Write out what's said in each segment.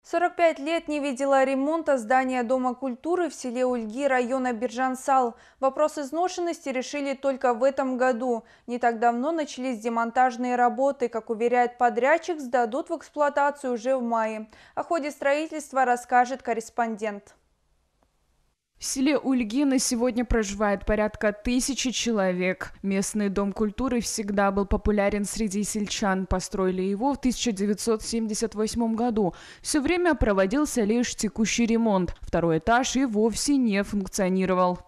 45 лет не видела ремонта здания Дома культуры в селе Ульги района Биржансал. Вопрос изношенности решили только в этом году. Не так давно начались демонтажные работы. Как уверяет подрядчик, сдадут в эксплуатацию уже в мае. О ходе строительства расскажет корреспондент. В селе Ульги на сегодня проживает порядка 1000 человек. Местный дом культуры всегда был популярен среди сельчан. Построили его в 1978 году. Все время проводился лишь текущий ремонт. Второй этаж и вовсе не функционировал.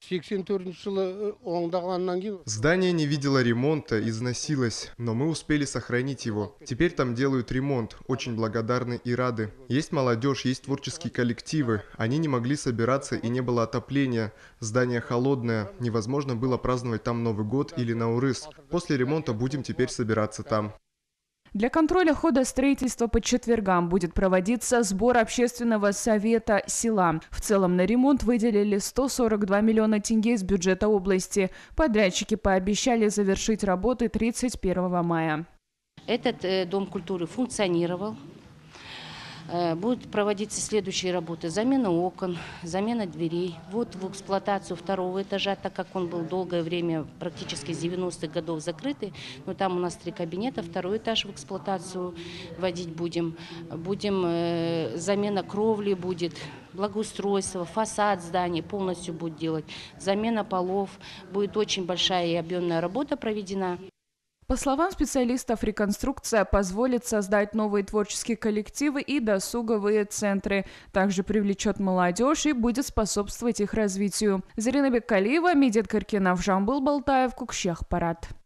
Здание не видело ремонта, износилось, но мы успели сохранить его. Теперь там делают ремонт, очень благодарны и рады. Есть молодежь, есть творческие коллективы. Они не могли собираться и не было отопления. Здание холодное, невозможно было праздновать там Новый год или Наурыз. После ремонта будем теперь собираться там. Для контроля хода строительства по четвергам будет проводиться сбор общественного совета села. В целом на ремонт выделили 142 миллиона тенге из бюджета области. Подрядчики пообещали завершить работы 31 мая. Этот дом культуры функционировал. Будут проводиться следующие работы: замена окон, замена дверей. Вот в эксплуатацию второго этажа, так как он был долгое время, практически с 90-х годов закрытый. Но там у нас 3 кабинета, второй этаж в эксплуатацию вводить будем. Замена кровли будет, благоустройство, фасад здания полностью будет делать, замена полов. Будет очень большая и объемная работа проведена. По словам специалистов, реконструкция позволит создать новые творческие коллективы и досуговые центры. Также привлечет молодежь и будет способствовать их развитию. Зарина Беккалиева, Медет Каркинов, Жамбыл Балтаев, Кукшехпарат.